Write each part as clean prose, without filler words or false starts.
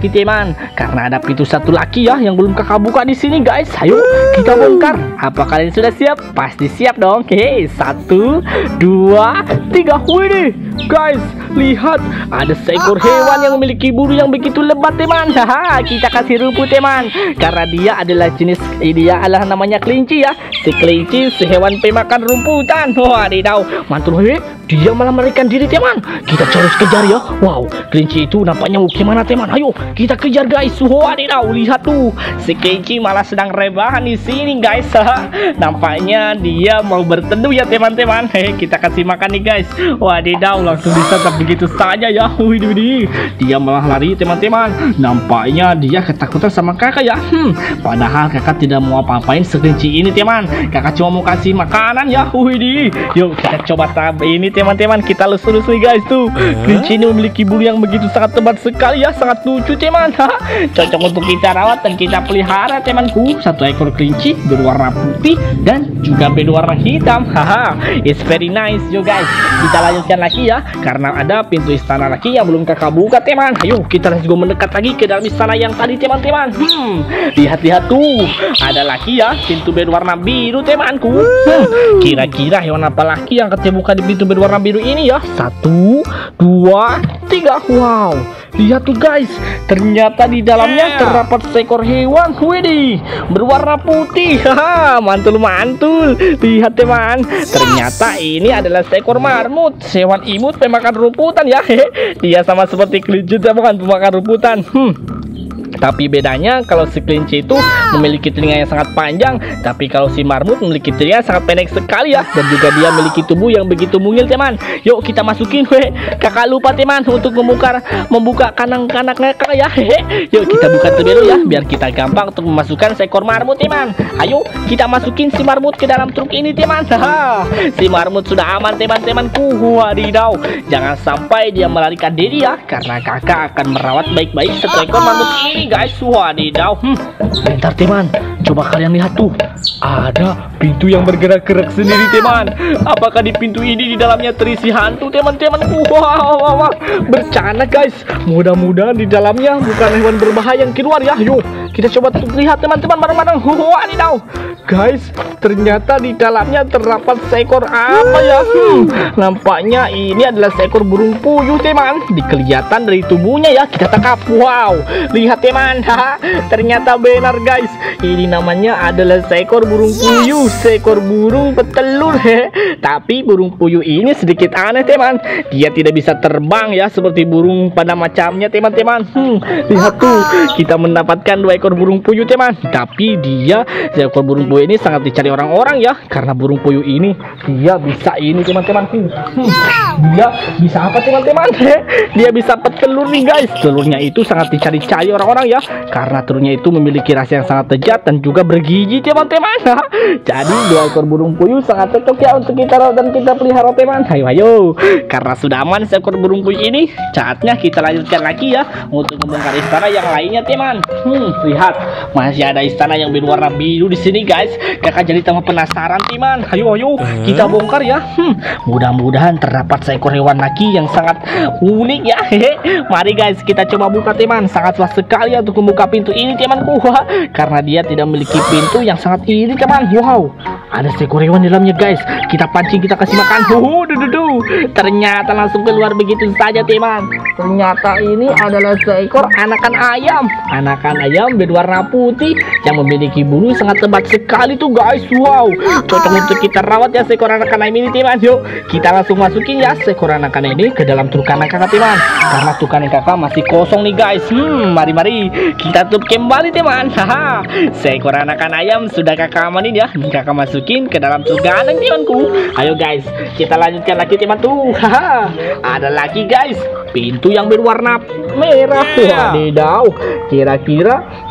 lagi teman, karena ada pintu satu lagi ya yang belum kakak buka di sini guys. Ayo kita bongkar. Apa kalian sudah siap? Pasti siap dong. Oke, 1, 2, 3. Wih guys, lihat ada seekor hewan yang memiliki bulu yang begitu lebat teman. Haha, kita kasih rumput teman, karena dia adalah jenis, dia adalah namanya kelinci ya. Si kelinci, si hewan pemakan rumputan. Wadidaw, mantul. Dia malah melarikan diri teman. Kita harus kejar ya. Wow, kelinci itu nampaknya gimana teman? Ayo kita kejar guys. Wadidaw, lihat tuh, si kelinci malah sedang rebahan di sini guys. Nampaknya dia mau berteduh ya teman-teman. Kita kasih makan nih guys. Wadidaw, langsung disantap begitu saja ya. Widih, dia malah lari teman-teman. Nampaknya dia ketakutan sama kakak ya. Padahal kakak tidak mau apa-apain si kelinci ini teman. Kakak cuma mau kasih makanan ya. Widih, yuk kita coba tab ini teman-teman. Kita lus-lus nih guys tuh. Kelinci ini memiliki bulu yang begitu sangat tebal sekali ya, sangat lucu teman. Cocok untuk kita rawat dan kita pelihara temanku. Satu ekor kelinci berwarna putih dan juga berwarna hitam. Haha, it's very nice yo guys. Kita lanjutkan lagi ya, karena ada pintu istana lagi yang belum kakak buka teman. Ayo kita juga mendekat lagi ke dalam istana yang tadi teman-teman. Lihat-lihat tuh, ada lagi ya pintu berwarna biru temanku. Kira-kira hewan apa lagi yang akan buka di pintu berwarna biru ini ya? 1, 2, 3. Wow, lihat tuh guys, ternyata di dalamnya terdapat seekor hewan. Widih, berwarna putih. Haha, mantul-mantul. Lihat teman, ternyata ini adalah seekor marmut, hewan imut pemakan rumputan ya. Dia sama seperti kelinci bukan pemakan rumputan. Tapi bedanya kalau si kelinci itu memiliki telinga yang sangat panjang, tapi kalau si marmut memiliki telinga yang sangat pendek sekali ya. Dan juga dia memiliki tubuh yang begitu mungil teman. Yuk kita masukin. Kakak lupa teman untuk membuka kandang-kandang kakak ya. Yuk kita buka terlebih dulu ya, biar kita gampang untuk memasukkan seekor marmut teman. Ayo kita masukin si marmut ke dalam truk ini teman. Si marmut sudah aman teman-temanku. Wadidaw, jangan sampai dia melarikan diri ya, karena kakak akan merawat baik-baik satu ekor marmut ini guys. Wadidaw. Bentar teman, coba kalian lihat tuh, ada pintu yang bergerak-gerak sendiri teman. Apakah di pintu ini di dalamnya terisi hantu teman-teman? Wow, bercanda guys. Mudah-mudahan di dalamnya bukan hewan berbahaya yang keluar ya. Yuk kita coba lihat teman-teman bareng-bareng. Wadidaw guys, ternyata di dalamnya terdapat seekor apa ya? Nampaknya ini adalah seekor burung puyuh teman. Kelihatan dari tubuhnya ya. Kita tangkap. Wow, lihat teman, ternyata benar guys, ini namanya adalah seekor burung puyuh, seekor burung petelur. Tapi burung puyuh ini sedikit aneh teman. Dia tidak bisa terbang ya seperti burung pada macamnya teman-teman. Lihat tuh, kita mendapatkan 2 ekor burung puyuh teman. Tapi dia, seekor burung puyuh ini sangat dicari orang-orang ya, karena burung puyuh ini dia bisa ini teman-teman. Dia bisa apa teman-teman? Dia bisa petelur nih guys. Telurnya itu sangat dicari-cari orang-orang ya, karena telurnya itu memiliki rasa yang sangat lezat dan juga bergizi teman-teman. Jadi 2 ekor burung puyuh sangat cocok ya untuk kita rawat dan kita pelihara teman. Ayo, karena sudah aman seekor burung puyuh ini, saatnya kita lanjutkan lagi ya untuk membongkar istana yang lainnya teman. Lihat, masih ada istana yang berwarna biru di sini guys. Kakak jadi tambah penasaran teman. Ayo kita bongkar ya. Mudah-mudahan terdapat seekor hewan lagi yang sangat unik ya. Mari guys kita coba buka teman. Sangat susah sekali untuk membuka pintu ini temanku, karena dia tidak memiliki pintu yang sangat ini teman. Wow, ada seekor hewan di dalamnya guys. Kita pancing, kita kasih makan. Ternyata langsung keluar begitu saja teman. Ternyata ini adalah seekor anakan ayam. Anakan ayam berwarna putih yang memiliki bulu sangat tebal sekali tuh guys. Wow, cocok untuk kita rawat ya seekor anakan ayam ini teman. Yuk kita langsung masukin ya seekor anakan ini ke dalam truk kanan kakak teman, karena truk kanan kakak masih kosong nih guys. Mari kita tutup kembali teman. Seekor anakan ayam sudah kakak amanin ya, kakak masukin ke dalam truk kanan temanku. Ayo guys kita lanjutkan lagi teman tuh. Ada lagi guys pintu yang berwarna merah. Wadidaw, kira-kira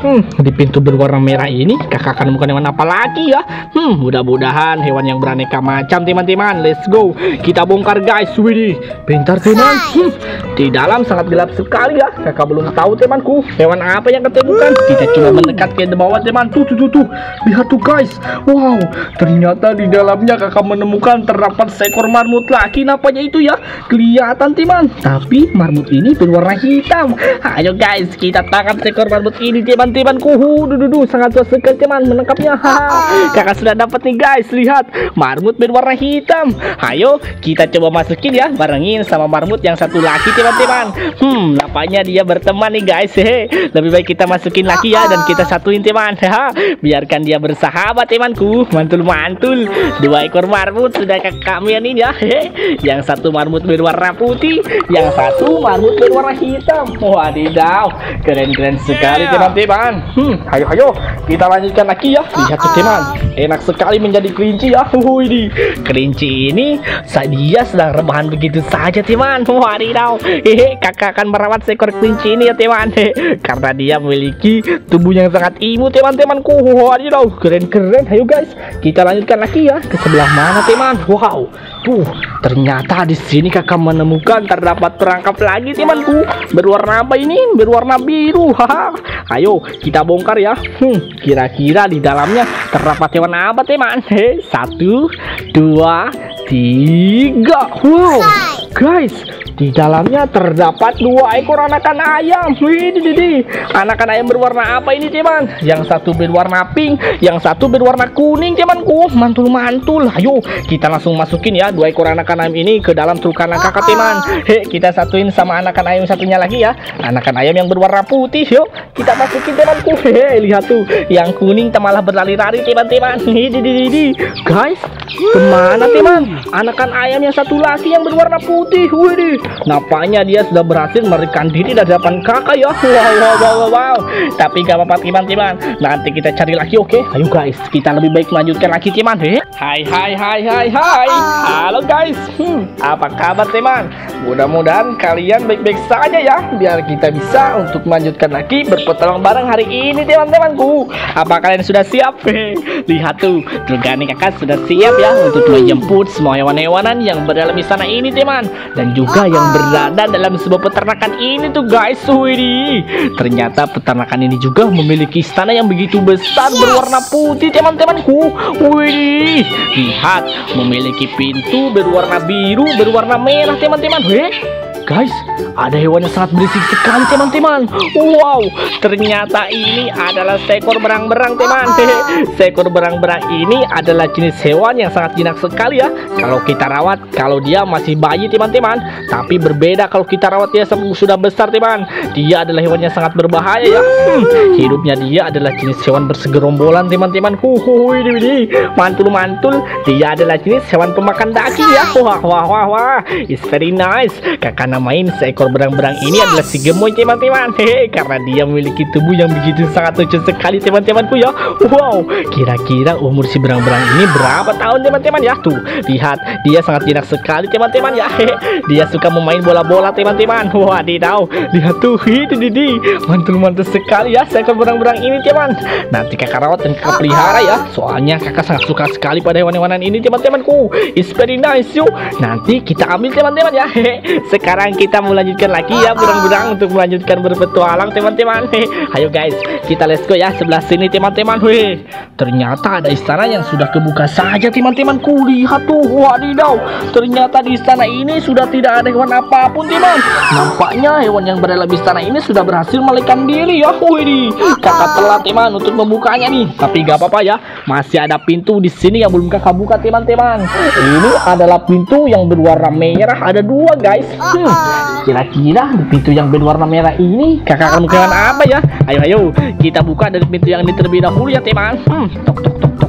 Di pintu berwarna merah ini kakak akan menemukan hewan apa lagi ya? Mudah-mudahan hewan yang beraneka macam teman-teman. Let's go, kita bongkar guys. Widih, pintar teman. Di dalam sangat gelap sekali ya. Kakak belum tahu temanku hewan apa yang ketemukan. Kita coba mendekat ke bawah teman. Tuh, lihat tuh guys. Wow, ternyata di dalamnya kakak menemukan terdapat seekor marmut lagi. Napanya itu ya kelihatan teman, tapi marmut ini berwarna hitam. Ayo guys, kita tangkap seekor marmut ini teman-temanku. Sangat puas sekali teman menangkapnya. Kakak sudah dapat nih guys. Lihat, marmut berwarna hitam. Ayo kita coba masukin ya, barengin sama marmut yang satu lagi teman-teman. Nampaknya dia berteman nih guys. Lebih baik kita masukin lagi ya, dan kita satuin teman. Biarkan dia bersahabat temanku. Mantul. 2 ekor marmut sudah kami ini ya. Yang satu marmut berwarna putih, yang satu marmut berwarna hitam. Wadidaw, keren sekali teman-teman. Ayo kita lanjutkan lagi ya. Lihat tuh teman, enak sekali menjadi kelinci ya. Ini kelinci ini dia sedang rebahan begitu saja teman. Wadidaw, kakak akan merawat seekor kelinci ini ya teman. Karena dia memiliki tubuh yang sangat imut teman-temanku. Wadidaw, keren. Ayo guys, kita lanjutkan lagi ya. Ke sebelah mana teman? Wow, tuh ternyata di sini kakak menemukan terdapat perangkap lagi temanku. Berwarna apa ini? Berwarna biru. Ayo kita bongkar ya. Kira-kira di dalamnya terdapat hewan apa teman? 1, 2, 3. Wow guys, di dalamnya terdapat 2 ekor anakan ayam. Widih, anakan ayam berwarna apa ini teman? Yang satu berwarna pink, yang satu berwarna kuning temanku. Mantul. Ayo kita langsung masukin ya 2 ekor anakan ayam ini ke dalam truk kanan kakak teman. Kita satuin sama anakan ayam satunya lagi ya, anakan ayam yang berwarna putih. Yuk kita masukin temanku. Lihat tuh, yang kuning malah berlari-lari teman-teman. Guys, kemana teman? Anakan ayam yang satu lagi yang berwarna putih. Widih, nampaknya dia sudah berhasil melarikan diri dari hadapan kakak ya. Wow. Tapi gak apa-apa teman-teman, nanti kita cari lagi, oke? Ayo guys, kita lebih baik melanjutkan lagi teman. Hai. Halo guys, apa kabar teman? Mudah-mudahan kalian baik-baik saja ya, biar kita bisa untuk melanjutkan lagi berpetualang bareng hari ini teman-temanku. Apa kalian sudah siap? Lihat tuh, Trugani kakak sudah siap ya untuk menjemput semua hewan-hewanan yang berada di sana ini teman, dan juga yang berada dalam sebuah peternakan ini tuh guys. Widih, ternyata peternakan ini juga memiliki istana yang begitu besar berwarna putih teman-temanku. Widih, lihat, memiliki pintu berwarna biru, berwarna merah teman-teman. Guys, ada hewan yang sangat berisik sekali teman-teman. Wow, ternyata ini adalah seekor berang-berang teman. Seekor berang-berang ini adalah jenis hewan yang sangat jinak sekali ya kalau kita rawat, kalau dia masih bayi teman-teman. Tapi berbeda kalau kita rawat dia sudah besar teman. Dia adalah hewan yang sangat berbahaya ya. Hidupnya dia adalah jenis hewan bersegerombolan teman-teman. Mantul. Dia adalah jenis hewan pemakan daging ya. Wah, it's very nice. Kakak namain seekor berang-berang ini adalah si gemoy teman-teman. Karena dia memiliki tubuh yang begitu sangat lucu sekali teman-temanku ya. Wow, kira-kira umur si berang-berang ini berapa tahun teman-teman ya? Tuh, lihat, dia sangat jinak sekali teman-teman ya. Dia suka memain bola-bola teman-teman. Wadidaw, lihat tuh, itu mantul sekali ya seekor berang-berang ini teman. Nanti kakak rawat dan kakak pelihara ya, soalnya kakak sangat suka sekali pada hewan-hewanan ini teman-temanku. It's very nice yuk. Nanti kita ambil teman-teman ya. Sekarang kita melanjutkan lagi ya berang-berang untuk melanjutkan berpetualang teman-teman. Ayo guys, kita let's go ya sebelah sini teman-teman. Ternyata ada istana yang sudah kebuka saja teman-temanku. Lihat tuh, wadidaw, ternyata di istana ini sudah tidak ada hewan apapun teman. Nampaknya hewan yang berada di istana ini sudah berhasil melarikan diri ya. Kakak telat teman untuk membukanya nih, tapi gak apa-apa ya, masih ada pintu di sini yang belum kakak buka teman-teman. Ini adalah pintu yang berwarna merah, ada 2 guys. Kira-kira di pintu yang berwarna merah ini kakak akan buka apa ya? Ayo kita buka dari pintu yang ini terlebih dahulu ya teman. Tok.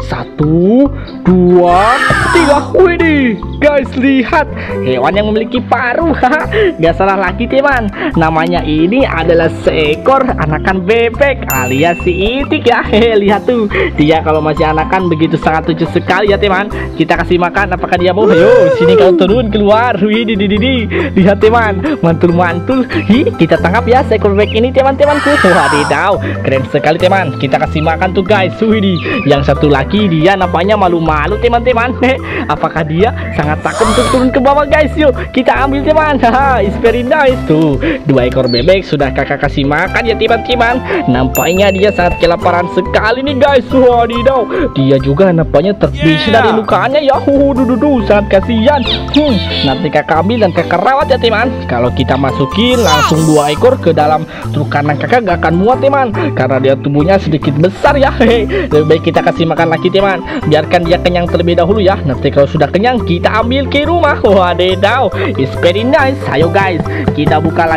1, 2, 3. Widih, guys, lihat hewan yang memiliki paruh. Gak salah lagi teman, namanya ini adalah seekor anakan bebek alias si itik ya. Lihat tuh, dia kalau masih anakan begitu sangat lucu sekali ya teman. Kita kasih makan, apakah dia mau? Ayo sini kau turun keluar. Widih, lihat teman, mantul-mantul. Kita tangkap ya seekor bebek ini teman-temanku. Wadidaw, keren sekali teman. Kita kasih makan tuh guys. Widih, yang satu lagi dia nampaknya malu-malu teman-teman. Apakah dia sangat takut untuk turun ke bawah guys? Yuk kita ambil teman. Haha, it's very nice tuh. 2 ekor bebek sudah kakak kasih makan ya teman-teman. Nampaknya dia sangat kelaparan sekali nih guys. Wadidaw, dia juga nampaknya terbius dari lukanya ya. Sangat kasihan. Nanti kakak ambil dan kakak rawat ya teman. Kalau kita masukin langsung 2 ekor ke dalam truk kanan kakak gak akan muat teman, karena dia tubuhnya sedikit besar ya. Lebih baik kita kasih makan lagi teman, biarkan dia kenyang terlebih dahulu ya. Nanti kalau sudah kenyang kita ambil ke rumah. Wadidaw, it's very nice. Ayo guys, kita buka lagi